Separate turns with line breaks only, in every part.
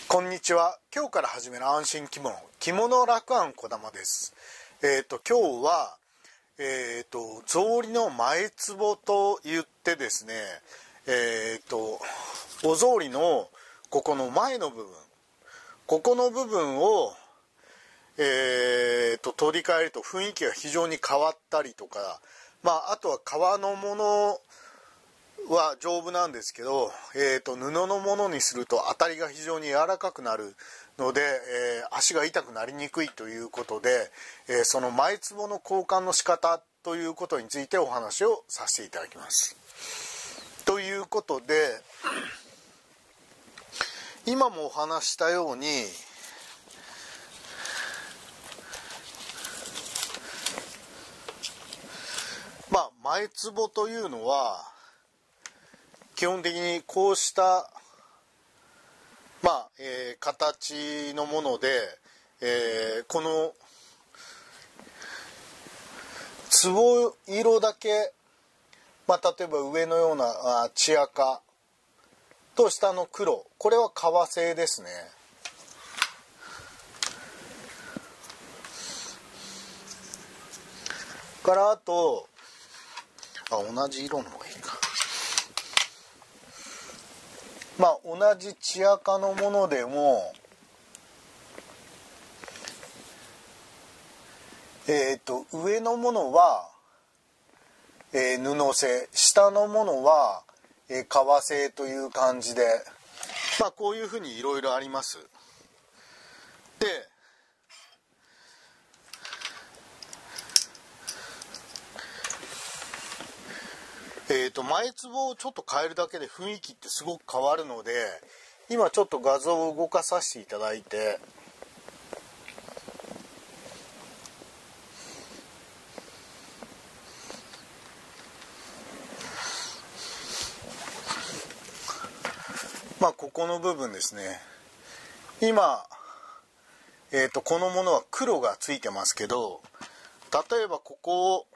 こんにちは。今日から始める安心着物楽庵こだまです。今日は草履の前つぼと言ってですね、お草履のここの前の部分、ここの部分を取り替えると雰囲気が非常に変わったりとか、あとは革のものは丈夫なんですけど、布のものにすると当たりが非常に柔らかくなるので、足が痛くなりにくいということで、その前つぼの交換の仕方ということについてお話をさせていただきます。ということで、今もお話したように前つぼというのは基本的にこうした形のもので、このつぼ色だけ、例えば上のような血赤と下の黒、これは革製ですね。からあと同じ色の方がいいか。同じ血赤のものでも上のものは、布製、下のものは、革製という感じで、こういうふうにいろいろあります。で、前つぼをちょっと変えるだけで雰囲気ってすごく変わるので、今ちょっと画像を動かさせていただいて、ここの部分ですね。今、このものは黒がついてますけど、例えばここを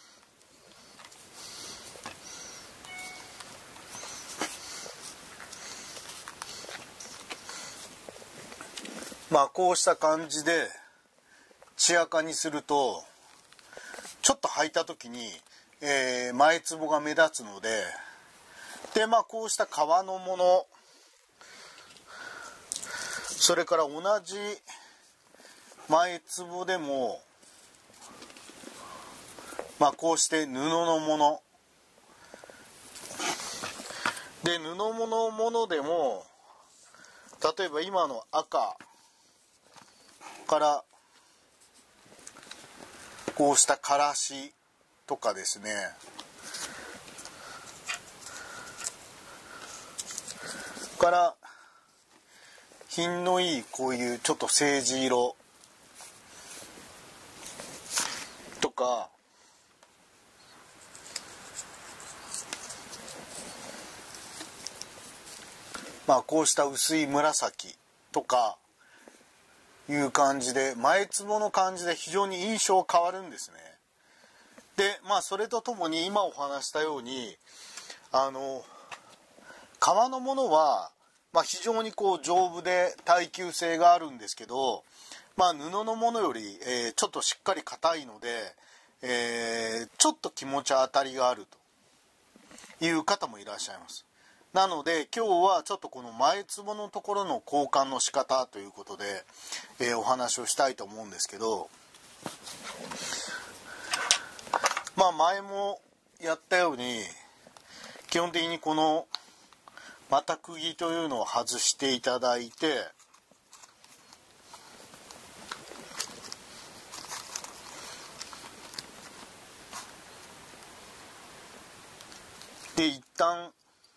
こうした感じで血赤にすると、ちょっと履いた時に、前つぼが目立つので、こうした革のもの、それから同じ前つぼでも、こうして布のもので、布のものでも、例えば今の赤からこうしたからしとかですね、から品のいいこういうちょっと青磁色とか、こうした薄い紫とかいう感じで、前つぼの感じで非常に印象変わるんですね。で、それとともに今お話したように、革のものは、非常に丈夫で耐久性があるんですけど、布のものより、ちょっとしっかり硬いので、ちょっと気持ち当たりがあるという方もいらっしゃいます。なので今日はちょっとこの前つぼのところの交換の仕方ということで、お話をしたいと思うんですけど、前もやったように基本的にこの股釘というのを外していただいて、で一旦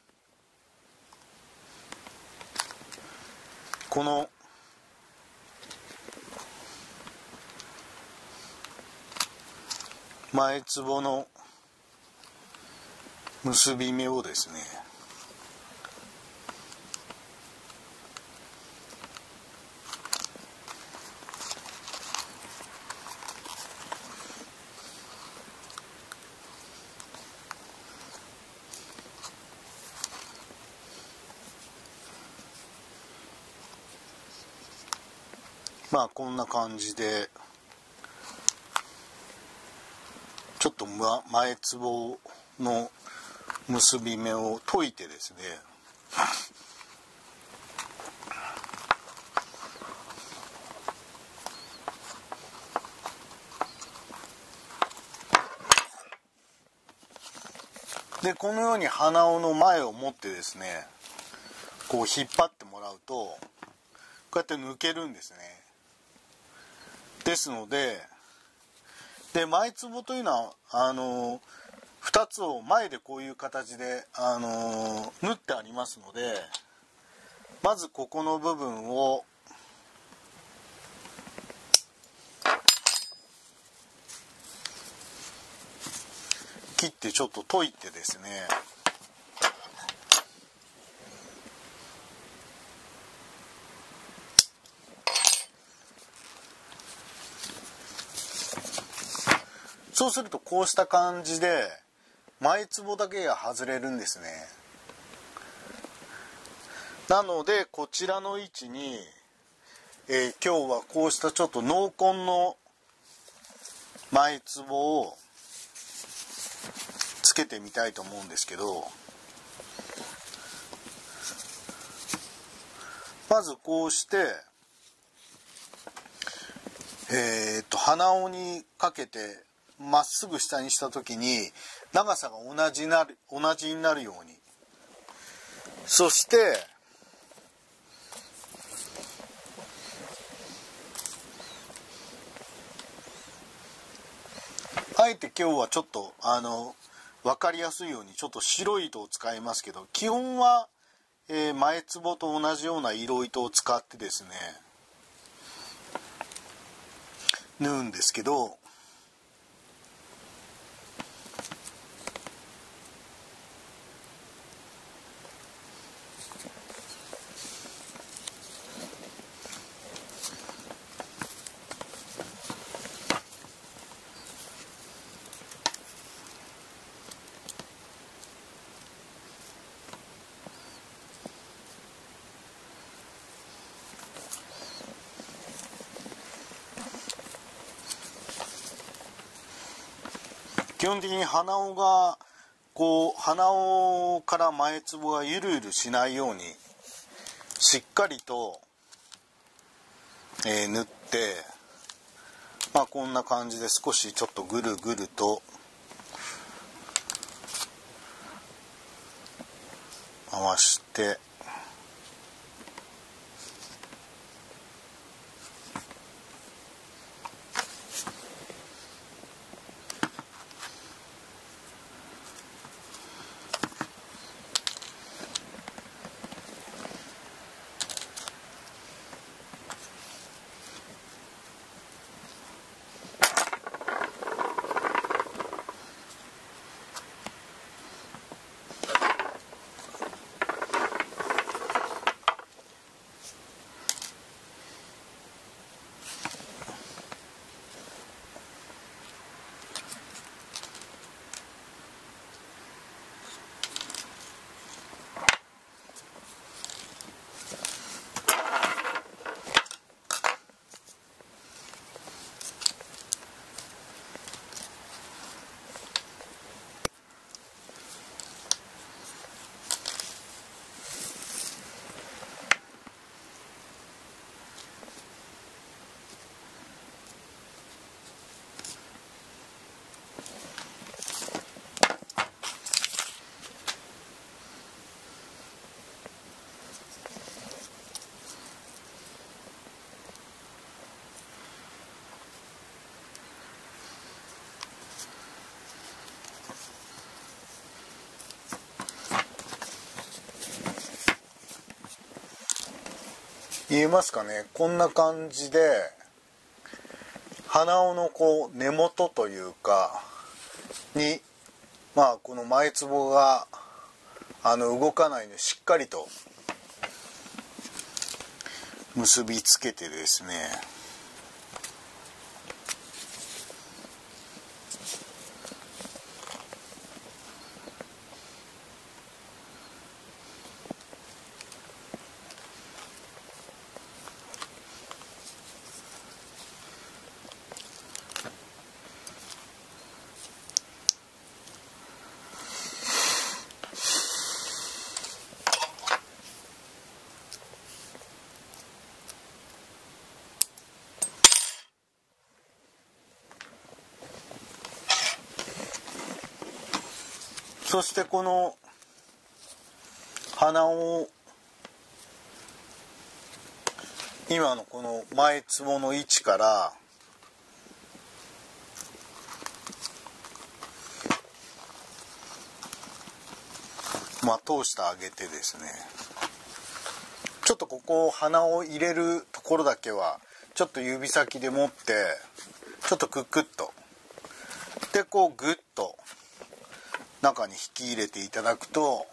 この前つぼの結び目をですね、 まあこんな感じでちょっと前つぼの結び目を解いてですね、でこのように鼻緒の前を持ってですね、こう引っ張ってもらうとこうやって抜けるんですね。ですので前つぼというのは2つを前でこういう形で縫ってありますので、まずここの部分を切ってちょっと解いてですね、そうするとこうした感じで前つぼだけが外れるんですね。なのでこちらの位置に、今日はこうしたちょっと濃紺の前つぼをつけてみたいと思うんですけど、まずこうして鼻緒にかけてまっすぐ下にした時に長さが同じになるように、そしてあえて今日はちょっと分かりやすいようにちょっと白い糸を使いますけど、基本は、前つぼと同じような色糸を使ってですね縫うんですけど、基本的に鼻緒が鼻緒から前つぼがゆるゆるしないようにしっかりと、縫って、まあこんな感じで少しちょっとぐるぐると回して、見えますかね、こんな感じで鼻緒の根元というかにこの前つぼが動かないのでしっかりと結びつけてですね、 そしてこの鼻を今のこの前つぼの位置から通してあげてですね、ちょっとここ鼻を入れるところだけはちょっと指先で持ってちょっとククッとでこうグッと中に引き入れていただくと、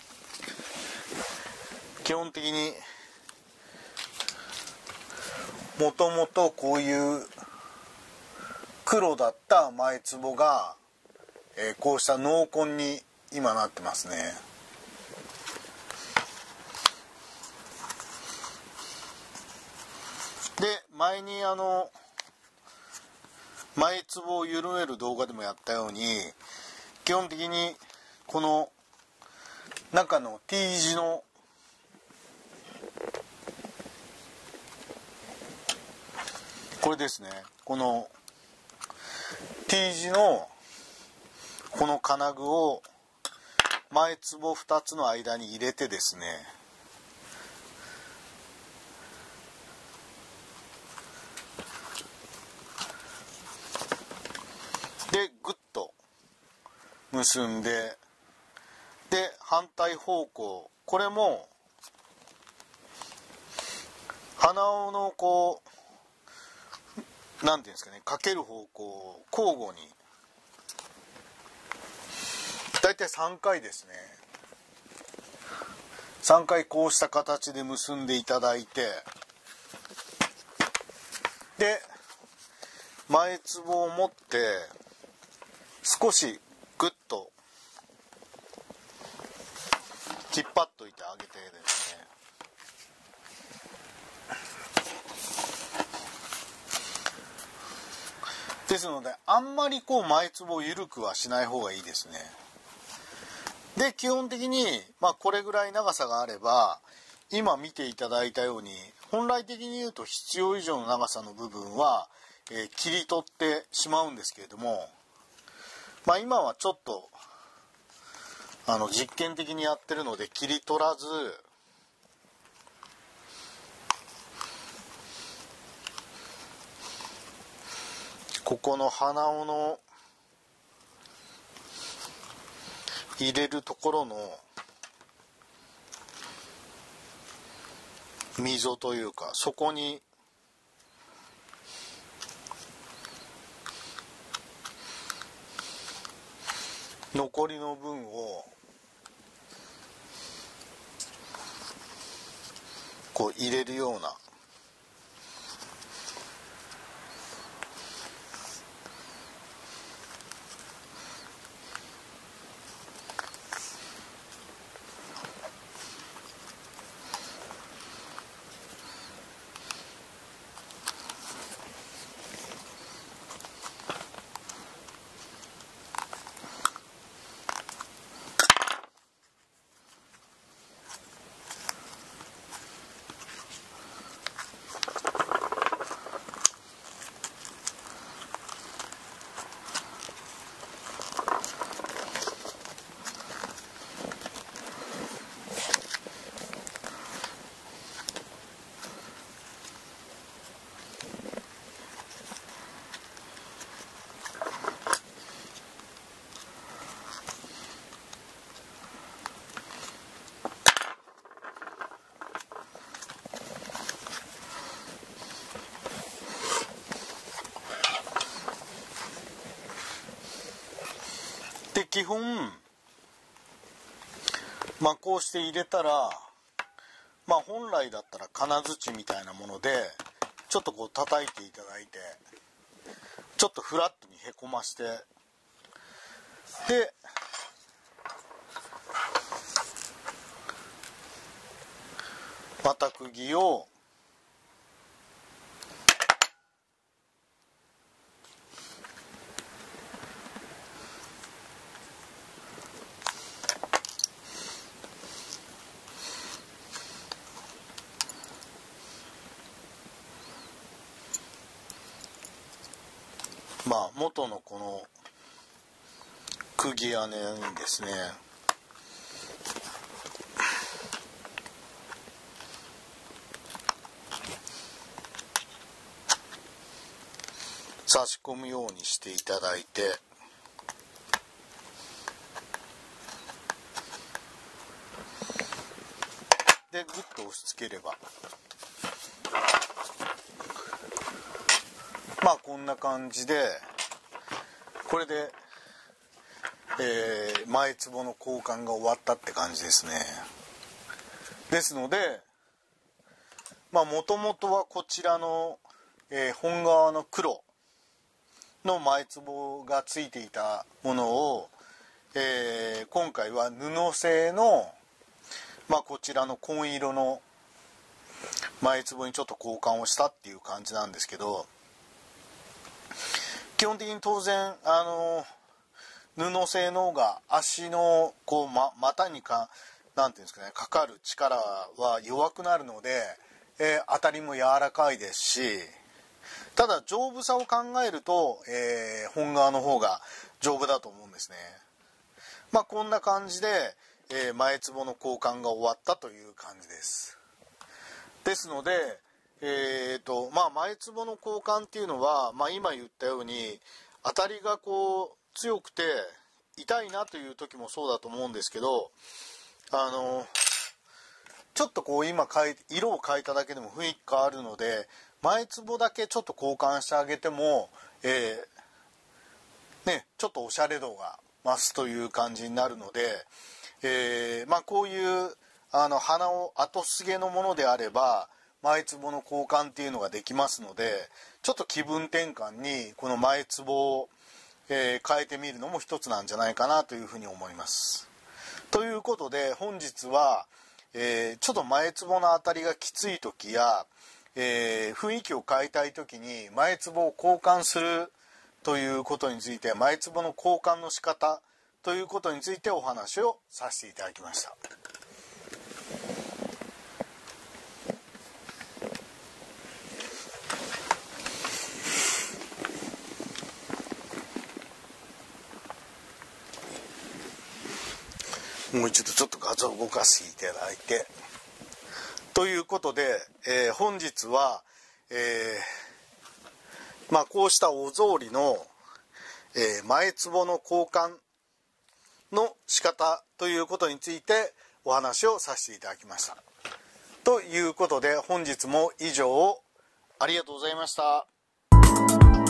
基本的にもともとこういう黒だった前つぼが、こうした濃紺に今なってますね。で前に前つぼを緩める動画でもやったように、基本的にこの中の T 字のこれですね、この T 字のこの金具を前つぼ2つの間に入れてですね、でグッと結んで、で反対方向、これも鼻緒のこうなんていうんですかね、かける方向を交互にだいたい3回ですね、3回こうした形で結んでいただいて、で前つぼを持って少しグッと引っ張っといてあげてですね、ですのであんまりこう前つぼを緩くはしない方がいいですね。で基本的にこれぐらい長さがあれば、今見ていただいたように本来的に言うと必要以上の長さの部分は、切り取ってしまうんですけれども、今はちょっと実験的にやってるので切り取らず、ここの鼻緒の入れるところの溝というか、そこに残りの分をこう入れるような、で基本こうして入れたら、本来だったら金槌みたいなものでちょっとこう叩いていただいて、ちょっとフラットにへこまして、でまた釘を元のこの釘屋根にですね、差し込むようにしていただいて、でグッと押し付ければ、まあこんな感じで、これで、前壺の交換が終わったって感じですね。ですので、まあもともとはこちらの、本革の黒の前壺がついていたものを、今回は布製の、まあこちらの紺色の前壺にちょっと交換をしたっていう感じなんですけど、基本的に当然布製の方が足のこう、股になんていうんですかね、かかる力は弱くなるので、当たりも柔らかいですし、ただ丈夫さを考えると、本革の方が丈夫だと思うんですね。まあこんな感じで、前壺の交換が終わったという感じです。ですので、まあ前壺の交換っていうのは、まあ今言ったように当たりがこう強くて痛いなという時もそうだと思うんですけど、ちょっとこう今色を変えただけでも雰囲気変わるので、前壺だけちょっと交換してあげても、ちょっとおしゃれ度が増すという感じになるので、まあこういう花を後すげのものであれば前壺の交換っていうのができますので、ちょっと気分転換にこの前壺を、変えてみるのも一つなんじゃないかなというふうに思います。ということで本日は、ちょっと前壺の当たりがきつい時や、雰囲気を変えたい時に前壺を交換するということについて、前壺の交換の仕方ということについてお話をさせていただきました。もう一度ちょっと画像を動かしていただいて、ということで、本日は、まあこうしたお草履の、前壺の交換の仕方ということについてお話をさせていただきました。ということで本日も以上をありがとうございました。